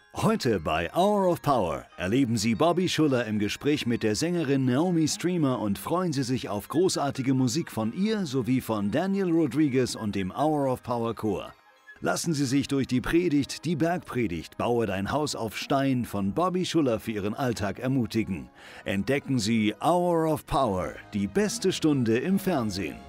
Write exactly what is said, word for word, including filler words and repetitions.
Heute bei Hour of Power erleben Sie Bobby Schuller im Gespräch mit der Sängerin Naomi Streamer und freuen Sie sich auf großartige Musik von ihr sowie von Daniel Rodriguez und dem Hour of Power Chor. Lassen Sie sich durch die Predigt, die Bergpredigt Baue dein Haus auf Stein von Bobby Schuller für Ihren Alltag ermutigen. Entdecken Sie Hour of Power, die beste Stunde im Fernsehen.